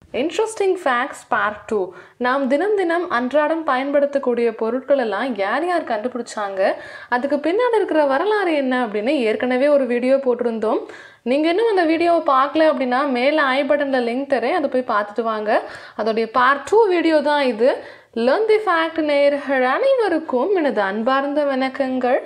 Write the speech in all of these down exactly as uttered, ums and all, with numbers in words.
Interesting facts part two. நாம் தினம் தினம் அன்றாடம் பயன்படுத்தக்கூடிய பொருட்கள் எல்லாம் யார் யார் கண்டுபிடிச்சாங்க, அதுக்கு பின்னாடி இருக்கிற வரலாறு என்ன அப்படின்னு ஏற்கனவே ஒரு வீடியோ போட்டிருந்தோம். நீங்கள் இன்னும் அந்த வீடியோவை பார்க்கல அப்படின்னா மேலே ஐ பட்டனில் லிங்க் தரேன், அதை போய் பார்த்துட்டு வாங்க. அதோடைய பார்ட் டூ வீடியோ தான் இது. லேர்ன் தி ஃபேக்ட் நேயர்கள் அனைவருக்கும் எனது அன்பார்ந்த வணக்கங்கள்.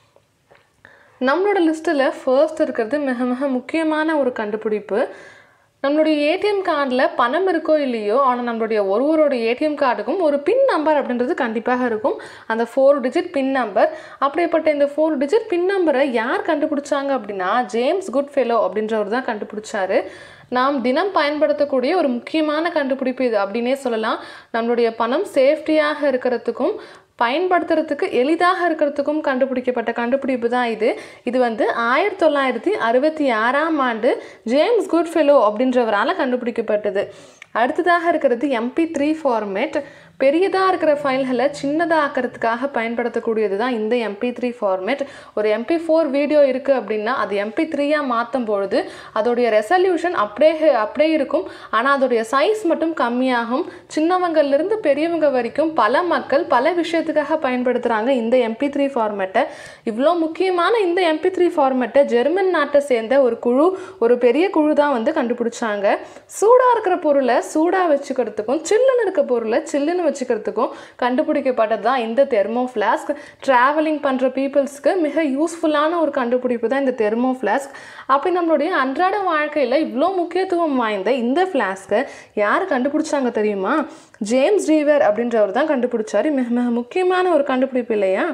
நம்மளோட லிஸ்ட்டில் ஃபர்ஸ்ட் இருக்கிறது மிக மிக முக்கியமான ஒரு கண்டுபிடிப்பு. நம்மளுடைய ஏடிஎம் கார்டில் பணம் இருக்கோ இல்லையோ, ஆனால் நம்மளுடைய ஒருவரோட ஏடிஎம் கார்டுக்கும் ஒரு பின் நம்பர் அப்படின்றது கண்டிப்பாக இருக்கும். அந்த ஃபோர் டிஜிட் பின் நம்பர். அப்படிப்பட்ட இந்த ஃபோர் டிஜிட் பின் நம்பரை யார் கண்டுபிடிச்சாங்க அப்படின்னா ஜேம்ஸ் குட்ஃபெலோ அப்படின்றவர் தான் கண்டுபிடிச்சாரு. நாம் தினம் பயன்படுத்தக்கூடிய ஒரு முக்கியமான கண்டுபிடிப்பு இது அப்படின்னே சொல்லலாம். நம்மளுடைய பணம் சேஃப்டியாக இருக்கிறதுக்கும் பயன்படுத்துறதுக்கு எளிதாக இருக்கிறதுக்கும் கண்டுபிடிக்கப்பட்ட கண்டுபிடிப்பு தான் இது. இது வந்து ஆயிரத்தி தொள்ளாயிரத்தி அறுபத்தி ஆறாம் ஆண்டு ஜேம்ஸ் குட்ஃபெலோ அப்படின்றவரால் கண்டுபிடிக்கப்பட்டது. அடுத்ததாக இருக்கிறது எம்பி த்ரீ ஃபார்மேட். பெரியதாக இருக்கிற ஃபைல்களை சின்னதாக ஆக்கிறதுக்காக பயன்படுத்தக்கூடியது தான் இந்த எம்பி த்ரீ ஃபார்மேட். ஒரு எம்பி ஃபோர் வீடியோ இருக்குது அப்படின்னா அது எம்பி த்ரீயாக மாற்றும் பொழுது அதோடைய ரெசல்யூஷன் அப்படியே அப்படியே இருக்கும், ஆனால் அதோடைய சைஸ் மட்டும் கம்மியாகும். சின்னவங்கள்லேருந்து பெரியவங்க வரைக்கும் பல மக்கள் பல விஷயத்துக்காக பயன்படுத்துகிறாங்க இந்த எம்பி த்ரீ ஃபார்மேட்டை. இவ்வளோ முக்கியமான இந்த எம்பி த்ரீ ஃபார்மேட்டை ஜெர்மன் நாட்டை சேர்ந்த ஒரு குழு, ஒரு பெரிய குழு தான் வந்து கண்டுபிடிச்சாங்க. சூடாக இருக்கிற பொருளை சூடாக வச்சுக்கிறதுக்கும் சில்லுன்னு இருக்க பொருளை சில்லுன்னு வச்சுக்கிறதுக்கும் கண்டுபிடிக்கப்பட்டது தான் இந்த தெர்மோ ஃப்ளாஸ்க். ட்ராவலிங் பண்ணுற பீப்புள்ஸ்க்கு மிக யூஸ்ஃபுல்லான ஒரு கண்டுபிடிப்பு தான் இந்த தெர்மோ ஃப்ளாஸ்க். அப்படி நம்மளுடைய அன்றாட வாழ்க்கையில் இவ்வளோ முக்கியத்துவம் வாய்ந்த இந்த ஃப்ளாஸ்க்கை யார் கண்டுபிடிச்சாங்க தெரியுமா? ஜேம்ஸ் ரீவர் அப்படின்றவர் தான் கண்டுபிடிச்சாரு. மிக மிக முக்கியமான ஒரு கண்டுபிடிப்பு இல்லையா?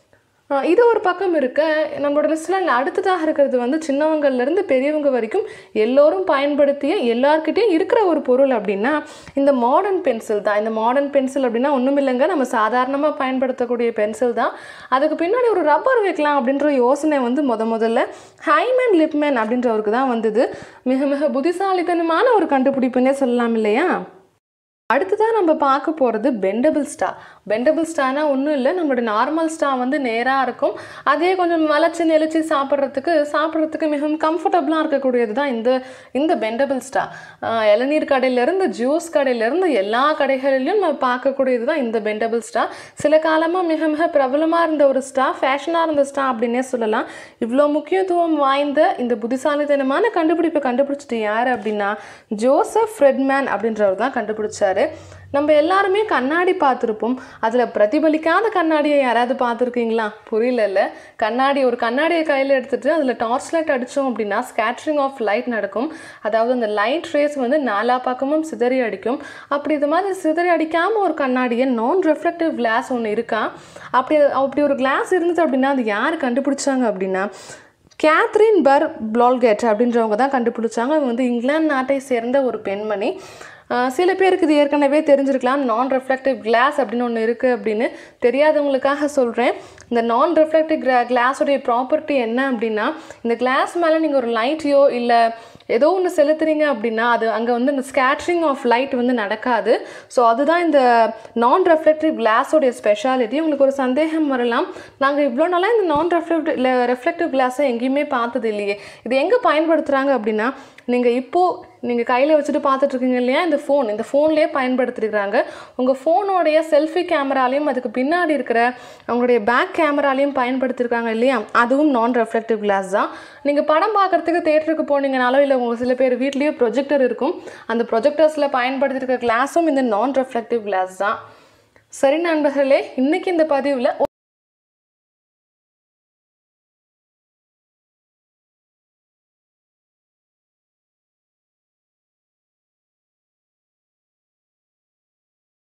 இது ஒரு பக்கம் இருக்க, நம்மளோட லிஸ்ட்டில் அடுத்ததாக இருக்கிறது வந்து சின்னவங்கள்லேருந்து பெரியவங்க வரைக்கும் எல்லோரும் பயன்படுத்திய எல்லார்கிட்டையும் இருக்கிற ஒரு பொருள் அப்படின்னா இந்த மாடர்ன் பென்சில் தான். இந்த மாடர்ன் பென்சில் அப்படின்னா ஒன்றும் இல்லைங்க, நம்ம சாதாரணமாக பயன்படுத்தக்கூடிய பென்சில் தான். அதுக்கு பின்னாடி ஒரு ரப்பர் வைக்கலாம் அப்படின்ற யோசனை வந்து முத முதல்ல ஹைமன் லிப்மேன் அப்படின்றவருக்கு தான் வந்தது. மிக மிக புத்திசாலித்தனமான ஒரு கண்டுபிடிப்புன்னே சொல்லலாம் இல்லையா? அடுத்ததாக நம்ம பார்க்க போகிறது பெண்டபிள் ஸ்டா. பெண்டபிள் ஸ்டானா ஒன்றும் இல்லை, நம்மளோட நார்மல் ஸ்டா வந்து நேராக இருக்கும், அதே கொஞ்சம் வளைச்சி நெளிச்சு சாப்பிட்றதுக்கு சாப்பிட்றதுக்கு மிகவும் கம்ஃபர்டபுளாக இருக்கக்கூடியது தான் இந்த இந்த பெண்டபிள் ஸ்டா. இளநீர் கடையிலேருந்து ஜூஸ் கடையிலேருந்து எல்லா கடைகளிலையும் நம்ம பார்க்கக்கூடியது தான் இந்த பெண்டபிள் ஸ்டா. சில காலமாக மிக மிக பிரபலமாக இருந்த ஒரு ஸ்டா, ஃபேஷனாக இருந்த ஸ்டா அப்படின்னே சொல்லலாம். இவ்வளோ முக்கியத்துவம் வாய்ந்த இந்த புத்திசாலித்தனமான கண்டுபிடிப்பை கண்டுபிடிச்சிட்டு யார் அப்படின்னா ஜோசப் ஃப்ரெட்மேன் அப்படின்றவர் தான் கண்டுபிடிச்சாரு. நம்ம எல்லாருமே கண்ணாடி பார்த்துருப்போம். அதில் பிரதிபலிக்காத கண்ணாடியை யாராவது பார்த்துருக்கீங்களா? புரியல. கண்ணாடி ஒரு கண்ணாடியை கையில் எடுத்துகிட்டு அதில் டார்ச் லைட் அடித்தோம் அப்படின்னா ஸ்கேட்டரிங் ஆஃப் லைட் நடக்கும். அதாவது அந்த லைட் ரேஸ் வந்து நாலா பக்கமும் சிதறி அடிக்கும். அப்படி இது மாதிரி சிதறி அடிக்காமல் ஒரு கண்ணாடியை நான் ரெஃப்ளெக்டிவ் கிளாஸ் ஒன்று இருக்கா. அப்படி அப்படி ஒரு கிளாஸ் இருந்தது அப்படின்னா அது யார் கண்டுபிடிச்சாங்க அப்படின்னா கேத்ரின் பர் ப்ளால்கெட் அப்படின்றவங்க தான் கண்டுபிடிச்சாங்க. அவங்க வந்து இங்கிலாந்து நாட்டை சேர்ந்த ஒரு பெண்மணி. சில பேருக்கு இது ஏற்கனவே தெரிஞ்சிருக்கலாம், நான் ரெஃப்ளெக்டிவ் கிளாஸ் அப்படின்னு ஒன்று இருக்குது அப்படின்னு. தெரியாதவங்களுக்காக சொல்கிறேன். இந்த நான் ரெஃப்ளெக்டிவ் கிளா கிளாஸோடைய ப்ராப்பர்ட்டி என்ன அப்படின்னா இந்த கிளாஸ் மேலே நீங்கள் ஒரு லைட்டையோ இல்லை ஏதோ ஒன்று செலுத்துறீங்க அப்படின்னா அது அங்கே வந்து இந்த ஸ்கேட்டரிங் ஆஃப் லைட் வந்து நடக்காது. ஸோ அதுதான் இந்த நான் ரெஃப்ளெக்டிவ் கிளாஸோடைய ஸ்பெஷாலிட்டி. உங்களுக்கு ஒரு சந்தேகம் வரலாம், நாங்கள் இவ்வளோ நாளாக இந்த நான் ரெஃப்ளெக்டிவ் ரெஃப்ளெக்டிவ் கிளாஸை எங்கேயுமே பார்த்தது இல்லையே, இது எங்கே பயன்படுத்துகிறாங்க அப்படின்னா நீங்கள் இப்போது நீங்கள் கையில் வச்சுட்டு பார்த்துட்ருக்கீங்க இல்லையா, இந்த ஃபோன் இந்த ஃபோன்லேயே பயன்படுத்திருக்கிறாங்க. உங்கள் ஃபோனோடைய செல்ஃபி கேமராலையும் அதுக்கு பின்னாடி இருக்கிற அவங்களுடைய பேக் கேமராலையும் பயன்படுத்தியிருக்காங்க இல்லையா, அதுவும் நான் ரெஃப்ளெக்டிவ் கிளாஸ் தான். நீங்கள் படம் பார்க்குறதுக்கு தேட்டருக்கு போனீங்கனாலோ இல்லை உங்கள் சில பேர் வீட்லேயே ப்ரொஜெக்டர் இருக்கும், அந்த ப்ரொஜெக்டர்ஸில் பயன்படுத்தியிருக்கிற கிளாஸும் இந்த நான் ரெஃப்ளெக்டிவ் கிளாஸ் தான். சரி நண்பர்களே, இன்றைக்கி இந்த பதிவில்